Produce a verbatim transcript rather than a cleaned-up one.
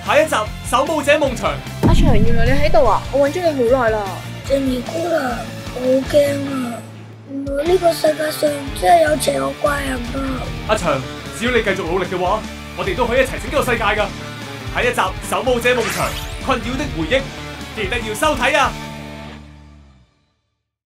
下一集守護者夢翔。 阿翔，原來你喺度啊！我揾咗你好耐啦。 靜兒姑娘，我好驚啊！原來呢個世界上真係有邪惡怪人啊！ 阿翔，只要你繼續努力嘅話，我哋都可以一齊拯救世界噶。下一集守護者夢翔，困擾的回憶，記得要收睇啊！